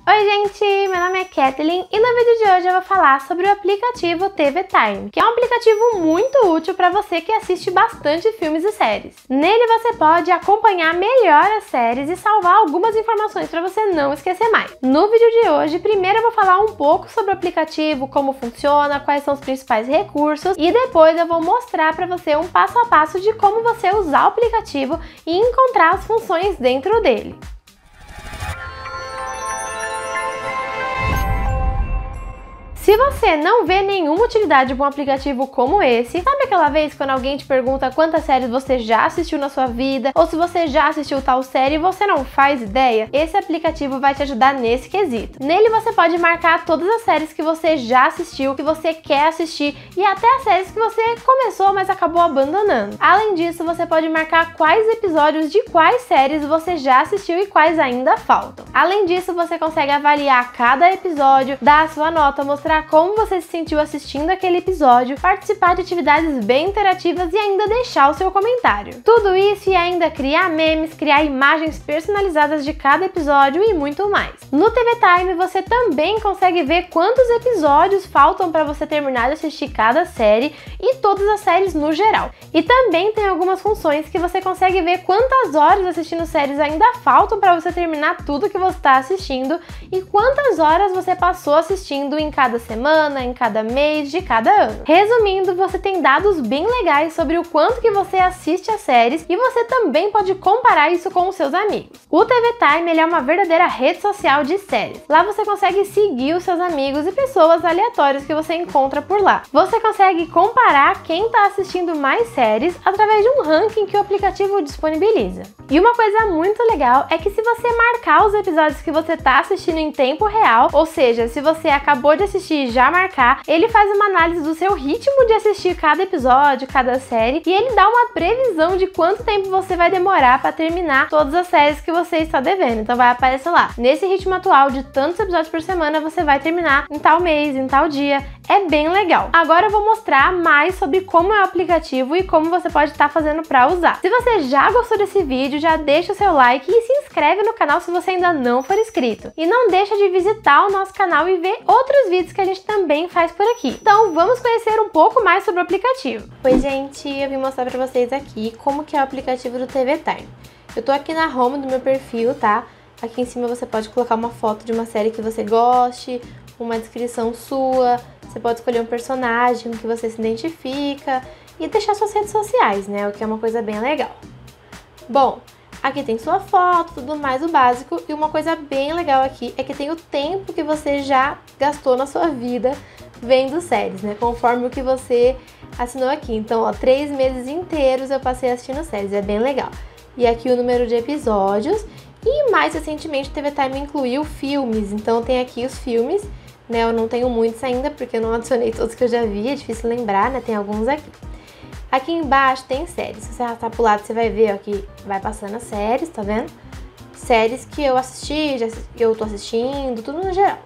Oi gente, meu nome é Kathleen e no vídeo de hoje eu vou falar sobre o aplicativo TV Time, que é um aplicativo muito útil para você que assiste bastante filmes e séries. Nele você pode acompanhar melhor as séries e salvar algumas informações para você não esquecer mais. No vídeo de hoje, primeiro eu vou falar um pouco sobre o aplicativo, como funciona, quais são os principais recursos e depois eu vou mostrar para você um passo a passo de como você usar o aplicativo e encontrar as funções dentro dele. Se você não vê nenhuma utilidade para um aplicativo como esse, sabe aquela vez quando alguém te pergunta quantas séries você já assistiu na sua vida, ou se você já assistiu tal série e você não faz ideia? Esse aplicativo vai te ajudar nesse quesito. Nele você pode marcar todas as séries que você já assistiu, que você quer assistir, e até as séries que você começou, mas acabou abandonando. Além disso, você pode marcar quais episódios de quais séries você já assistiu e quais ainda faltam. Além disso, você consegue avaliar cada episódio, dar a sua nota, mostrar como você se sentiu assistindo aquele episódio, participar de atividades bem interativas e ainda deixar o seu comentário. Tudo isso e ainda criar memes, criar imagens personalizadas de cada episódio e muito mais. No TV Time você também consegue ver quantos episódios faltam para você terminar de assistir cada série e todas as séries no geral. E também tem algumas funções que você consegue ver quantas horas assistindo séries ainda faltam para você terminar tudo que você está assistindo e quantas horas você passou assistindo em cada semana, em cada mês, de cada ano. Resumindo, você tem dados bem legais sobre o quanto que você assiste as séries e você também pode comparar isso com os seus amigos. O TV Time ele é uma verdadeira rede social de séries. Lá você consegue seguir os seus amigos e pessoas aleatórias que você encontra por lá. Você consegue comparar quem está assistindo mais séries através de um ranking que o aplicativo disponibiliza. E uma coisa muito legal é que se você marcar os episódios que você está assistindo em tempo real, ou seja, se você acabou de assistir e já marcar, ele faz uma análise do seu ritmo de assistir cada episódio, cada série, e ele dá uma previsão de quanto tempo você vai demorar para terminar todas as séries que você está devendo. Então vai aparecer lá, nesse ritmo atual de tantos episódios por semana, você vai terminar em tal mês, em tal dia. É bem legal. Agora eu vou mostrar mais sobre como é o aplicativo e como você pode estar fazendo para usar. Se você já gostou desse vídeo, já deixa o seu like e se inscreve no canal se você ainda não for inscrito. E não deixa de visitar o nosso canal e ver outros vídeos que a gente também faz por aqui. Então vamos conhecer um pouco mais sobre o aplicativo. Oi gente, eu vim mostrar para vocês aqui como que é o aplicativo do TV Time. Eu tô aqui na home do meu perfil, tá? Aqui em cima você pode colocar uma foto de uma série que você goste, uma descrição sua, você pode escolher um personagem que você se identifica e deixar suas redes sociais, né? O que é uma coisa bem legal. Bom, aqui tem sua foto, tudo mais, o básico. E uma coisa bem legal aqui é que tem o tempo que você já gastou na sua vida vendo séries, né? Conforme o que você assinou aqui. Então, ó, 3 meses inteiros eu passei assistindo séries, é bem legal. E aqui o número de episódios. E mais recentemente, o TV Time incluiu filmes. Então, tem aqui os filmes, né? Eu não tenho muitos ainda, porque eu não adicionei todos que eu já vi, é difícil lembrar, né? Tem alguns aqui. Aqui embaixo tem séries. Se você arrastar pro lado, você vai ver, ó, que vai passando as séries, tá vendo? Séries que eu assisti, que eu tô assistindo, tudo no geral.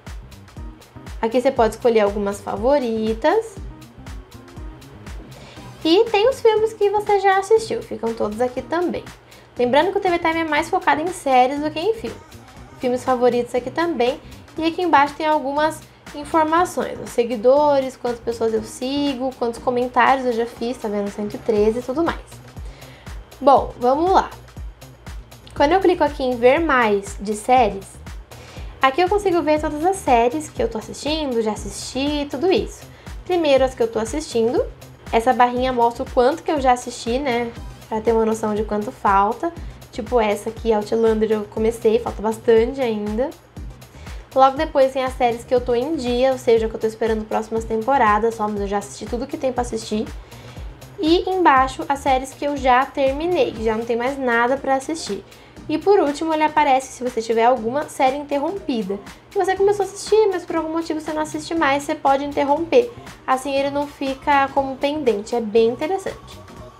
Aqui você pode escolher algumas favoritas. E tem os filmes que você já assistiu, ficam todos aqui também. Lembrando que o TV Time é mais focado em séries do que em filmes. Filmes favoritos aqui também. E aqui embaixo tem algumas informações, os seguidores, quantas pessoas eu sigo, quantos comentários eu já fiz, tá vendo? 113 e tudo mais. Bom, vamos lá. Quando eu clico aqui em ver mais de séries, aqui eu consigo ver todas as séries que eu tô assistindo, já assisti, tudo isso. Primeiro as que eu tô assistindo, essa barrinha mostra o quanto que eu já assisti, né? Pra ter uma noção de quanto falta. Tipo essa aqui, Outlander, eu comecei, falta bastante ainda. Logo depois tem as séries que eu tô em dia, ou seja, que eu tô esperando próximas temporadas, só, mas eu já assisti tudo que tem pra assistir. E embaixo as séries que eu já terminei, já não tem mais nada pra assistir. E por último ele aparece se você tiver alguma série interrompida. Se você começou a assistir, mas por algum motivo você não assiste mais, você pode interromper. Assim ele não fica como pendente, é bem interessante.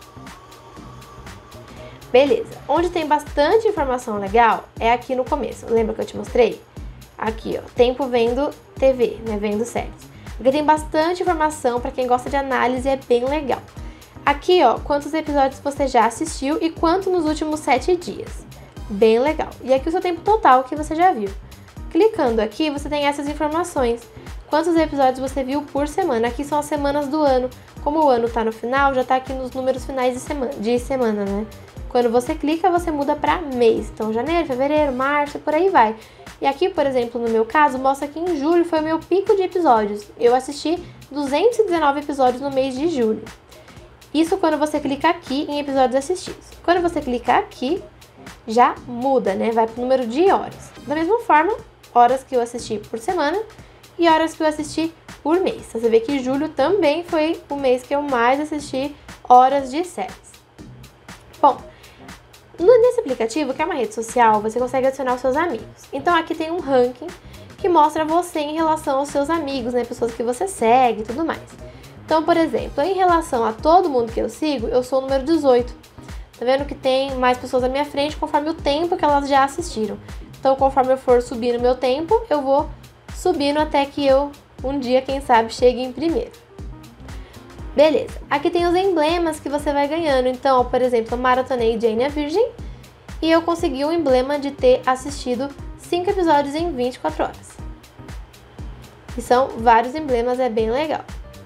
Beleza, onde tem bastante informação legal é aqui no começo, lembra que eu te mostrei? Aqui, ó, tempo vendo TV, né, vendo séries. Aqui tem bastante informação para quem gosta de análise, é bem legal. Aqui, ó, quantos episódios você já assistiu e quanto nos últimos 7 dias. Bem legal. E aqui o seu tempo total que você já viu. Clicando aqui, você tem essas informações. Quantos episódios você viu por semana? Aqui são as semanas do ano. Como o ano tá no final, já tá aqui nos números finais de semana, né? Quando você clica, você muda para mês. Então, janeiro, fevereiro, março, por aí vai. E aqui, por exemplo, no meu caso, mostra que em julho foi o meu pico de episódios. Eu assisti 219 episódios no mês de julho. Isso quando você clica aqui em episódios assistidos. Quando você clica aqui, já muda, né? Vai pro número de horas. Da mesma forma, horas que eu assisti por semana e horas que eu assisti por mês. Você vê que julho também foi o mês que eu mais assisti horas de séries. Bom, nesse aplicativo, que é uma rede social, você consegue adicionar os seus amigos. Então aqui tem um ranking que mostra você em relação aos seus amigos, né? Pessoas que você segue e tudo mais. Então, por exemplo, em relação a todo mundo que eu sigo, eu sou o número 18. Tá vendo que tem mais pessoas à minha frente conforme o tempo que elas já assistiram. Então, conforme eu for subindo o meu tempo, eu vou subindo até que eu, um dia, quem sabe, chegue em primeiro. Beleza, aqui tem os emblemas que você vai ganhando. Então, por exemplo, eu maratonei Jane a Virgem e eu consegui o emblema de ter assistido 5 episódios em 24 horas. E são vários emblemas, é bem legal.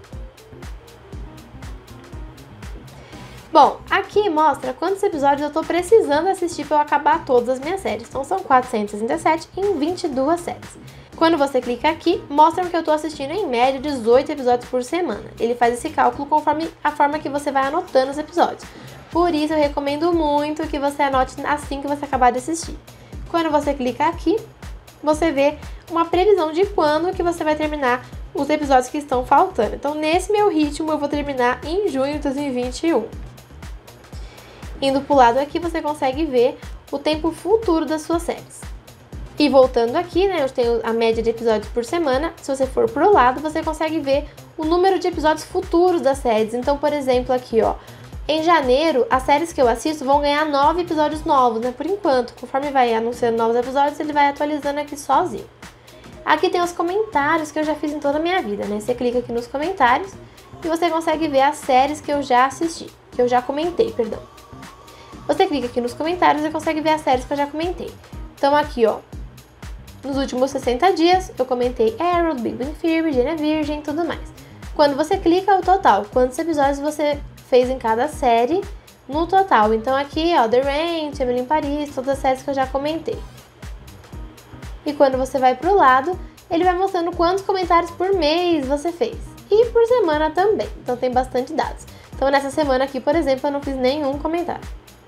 Bom, aqui mostra quantos episódios eu tô precisando assistir para eu acabar todas as minhas séries. Então são 467 em 22 séries. Quando você clica aqui, mostra que eu tô assistindo em média 18 episódios por semana. Ele faz esse cálculo conforme a forma que você vai anotando os episódios. Por isso eu recomendo muito que você anote assim que você acabar de assistir. Quando você clica aqui, você vê uma previsão de quando que você vai terminar os episódios que estão faltando. Então nesse meu ritmo eu vou terminar em junho de 2021. Indo pro lado aqui, você consegue ver o tempo futuro das suas séries. E voltando aqui, né, eu tenho a média de episódios por semana. Se você for pro lado, você consegue ver o número de episódios futuros das séries. Então, por exemplo, aqui, ó, em janeiro, as séries que eu assisto vão ganhar 9 episódios novos, né, por enquanto. Conforme vai anunciando novos episódios, ele vai atualizando aqui sozinho. Aqui tem os comentários que eu já fiz em toda a minha vida, né? Você clica aqui nos comentários e você consegue ver as séries que eu já assisti, que eu já comentei, perdão. Você clica aqui nos comentários e consegue ver as séries que eu já comentei. Então aqui, ó, nos últimos 60 dias eu comentei Arrow, Big Bang Theory, Jane a Virgem e tudo mais. Quando você clica o total, quantos episódios você fez em cada série no total. Então aqui, ó, The Ranch, Emily in Paris, todas as séries que eu já comentei. E quando você vai pro lado, ele vai mostrando quantos comentários por mês você fez. E por semana também, então tem bastante dados. Então nessa semana aqui, por exemplo, eu não fiz nenhum comentário.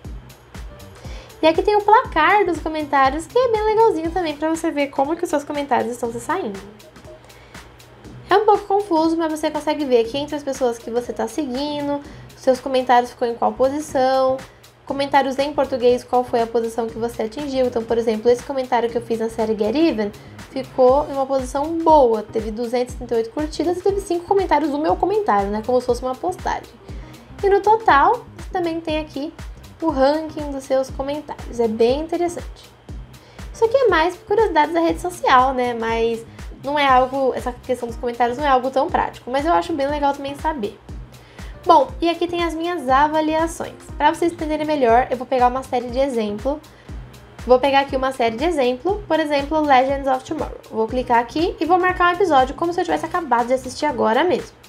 E aqui tem o placar dos comentários, que é bem legalzinho também pra você ver como que os seus comentários estão se saindo. É um pouco confuso, mas você consegue ver aqui entre as pessoas que você tá seguindo, seus comentários ficou em qual posição, comentários em português, qual foi a posição que você atingiu. Então, por exemplo, esse comentário que eu fiz na série Get Even ficou em uma posição boa, teve 238 curtidas e teve 5 comentários do meu comentário, né, como se fosse uma postagem. E no total, também tem aqui o ranking dos seus comentários, é bem interessante. Isso aqui é mais curiosidades da rede social, né, mas não é algo, essa questão dos comentários não é algo tão prático, mas eu acho bem legal também saber. Bom, e aqui tem as minhas avaliações. Para vocês entenderem melhor, eu vou pegar uma série de exemplo. Vou pegar aqui uma série de exemplo, por exemplo, Legends of Tomorrow. Vou clicar aqui e vou marcar um episódio como se eu tivesse acabado de assistir agora mesmo.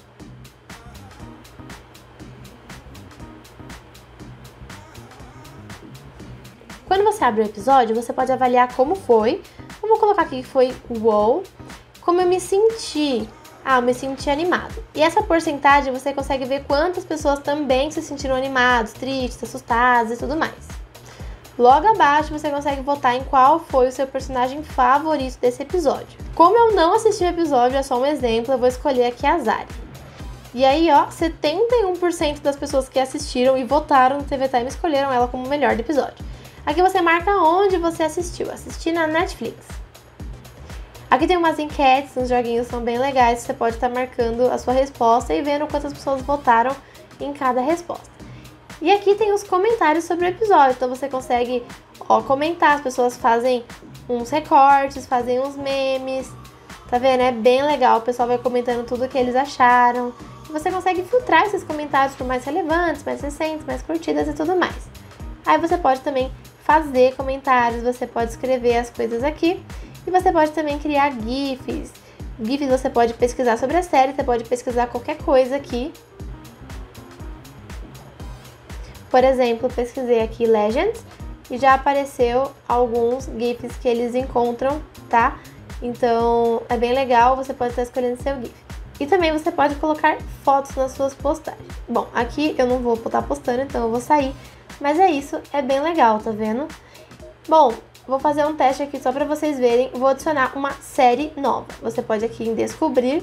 Quando você abre o episódio, você pode avaliar como foi. Vamos colocar aqui que foi wow. Como eu me senti. Eu me senti animado. E essa porcentagem você consegue ver quantas pessoas também se sentiram animados, tristes, assustados e tudo mais. Logo abaixo você consegue votar em qual foi o seu personagem favorito desse episódio. Como eu não assisti o episódio, é só um exemplo, eu vou escolher aqui a Zari. E aí, ó, 71% das pessoas que assistiram e votaram no TV Time escolheram ela como o melhor do episódio. Aqui você marca onde você assistiu. Assisti na Netflix. Aqui tem umas enquetes, uns joguinhos são bem legais. Você pode estar marcando a sua resposta e vendo quantas pessoas votaram em cada resposta. E aqui tem os comentários sobre o episódio. Então você consegue, ó, comentar. As pessoas fazem uns recortes, fazem uns memes. Tá vendo? É bem legal. O pessoal vai comentando tudo o que eles acharam. E você consegue filtrar esses comentários por mais relevantes, mais recentes, mais curtidas e tudo mais. Aí você pode também fazer comentários, você pode escrever as coisas aqui E você pode também criar GIFs. GIFs você pode pesquisar sobre a série, você pode pesquisar qualquer coisa aqui. Por exemplo, pesquisei aqui Legends e já apareceu alguns GIFs que eles encontram, tá? Então é bem legal, você pode estar escolhendo seu GIF. E também você pode colocar fotos nas suas postagens. Bom, aqui eu não vou estar postando, então eu vou sair. Mas é isso, é bem legal, tá vendo? Bom, vou fazer um teste aqui só pra vocês verem. Vou adicionar uma série nova. Você pode aqui em descobrir.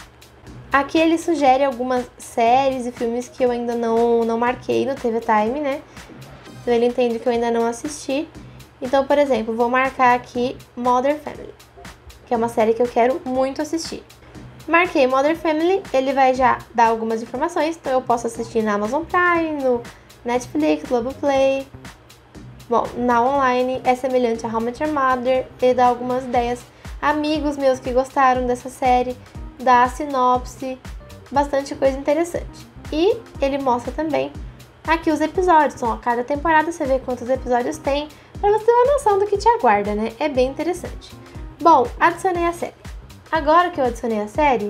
Aqui ele sugere algumas séries e filmes que eu ainda não marquei no TV Time, né? Então ele entende que eu ainda não assisti. Então, por exemplo, vou marcar aqui Modern Family, que é uma série que eu quero muito assistir. Marquei Modern Family, ele vai já dar algumas informações, então eu posso assistir na Amazon Prime, no Netflix, Globoplay. Bom, na online é semelhante a How I Met Your Mother, ele dá algumas ideias. Amigos meus que gostaram dessa série, dá a sinopse, bastante coisa interessante. E ele mostra também aqui os episódios, então a cada temporada você vê quantos episódios tem, pra você ter uma noção do que te aguarda, né? É bem interessante. Bom, adicionei a série. Agora que eu adicionei a série,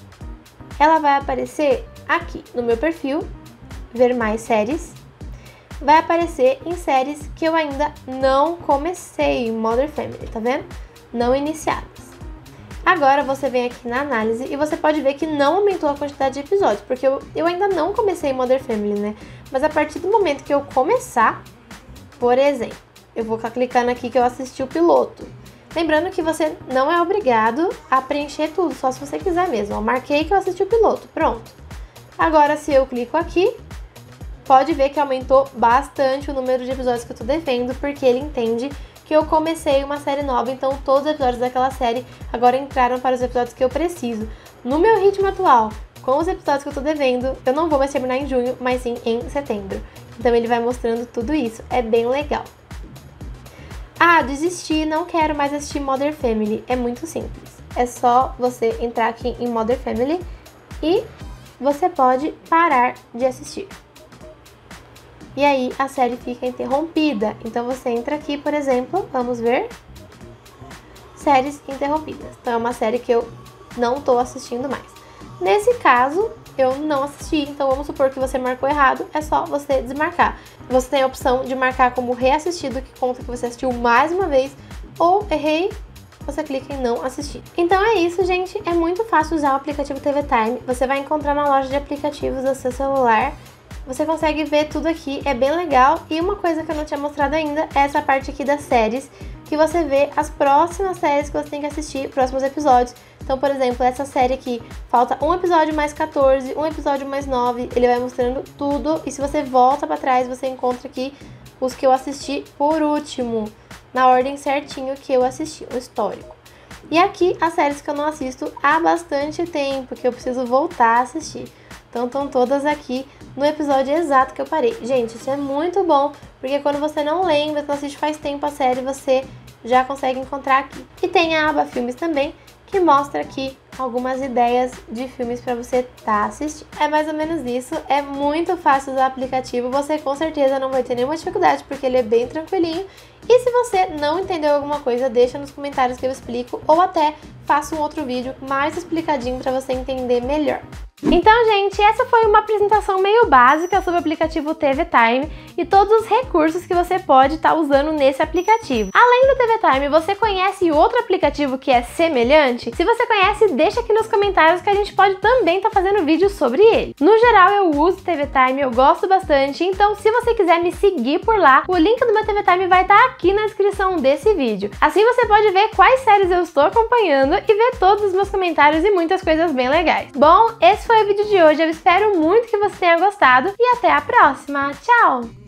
ela vai aparecer aqui no meu perfil, ver mais séries. Vai aparecer em séries que eu ainda não comecei, Modern Family, tá vendo? Não iniciadas. Agora você vem aqui na análise e você pode ver que não aumentou a quantidade de episódios, porque eu ainda não comecei Modern Family, né? Mas a partir do momento que eu começar, por exemplo, eu vou ficar clicando aqui que eu assisti o piloto. Lembrando que você não é obrigado a preencher tudo, só se você quiser mesmo. Eu marquei que eu assisti o piloto, pronto. Agora, se eu clico aqui, pode ver que aumentou bastante o número de episódios que eu tô devendo, porque ele entende que eu comecei uma série nova, então todos os episódios daquela série agora entraram para os episódios que eu preciso. No meu ritmo atual, com os episódios que eu tô devendo, eu não vou mais terminar em junho, mas sim em setembro. Então ele vai mostrando tudo isso, é bem legal. Ah, desisti, não quero mais assistir Modern Family. É muito simples. É só você entrar aqui em Modern Family e você pode parar de assistir. E aí a série fica interrompida. Então você entra aqui, por exemplo, vamos ver. Séries interrompidas. Então é uma série que eu não tô assistindo mais. Nesse caso, eu não assisti, então vamos supor que você marcou errado, é só você desmarcar. Você tem a opção de marcar como reassistido, que conta que você assistiu mais uma vez, ou errei, você clica em não assistir. Então é isso, gente, é muito fácil usar o aplicativo TV Time, você vai encontrar na loja de aplicativos do seu celular, você consegue ver tudo aqui, é bem legal. E uma coisa que eu não tinha mostrado ainda é essa parte aqui das séries, que você vê as próximas séries que você tem que assistir, próximos episódios. Então, por exemplo, essa série aqui, falta um episódio mais 14, um episódio mais 9, ele vai mostrando tudo. E se você volta pra trás, você encontra aqui os que eu assisti por último, na ordem certinho que eu assisti, o histórico. E aqui, as séries que eu não assisto há bastante tempo, que eu preciso voltar a assistir. Então, estão todas aqui no episódio exato que eu parei. Gente, isso é muito bom, porque quando você não lembra, não assiste faz tempo a série, você já consegue encontrar aqui. E tem a aba Filmes também, que mostra aqui algumas ideias de filmes para você assistindo. É mais ou menos isso, é muito fácil usar o aplicativo, você com certeza não vai ter nenhuma dificuldade, porque ele é bem tranquilinho. E se você não entendeu alguma coisa, deixa nos comentários que eu explico, ou até faço um outro vídeo mais explicadinho para você entender melhor. Então, gente, essa foi uma apresentação meio básica sobre o aplicativo TV Time e todos os recursos que você pode estar usando nesse aplicativo. Além do TV Time, você conhece outro aplicativo que é semelhante? Se você conhece, deixa aqui nos comentários que a gente pode também estar fazendo vídeo sobre ele. No geral, eu uso o TV Time, eu gosto bastante, então se você quiser me seguir por lá, o link do meu TV Time vai estar aqui na descrição desse vídeo. Assim você pode ver quais séries eu estou acompanhando e ver todos os meus comentários e muitas coisas bem legais. Bom, esse foi o vídeo de hoje, eu espero muito que você tenha gostado e até a próxima. Tchau!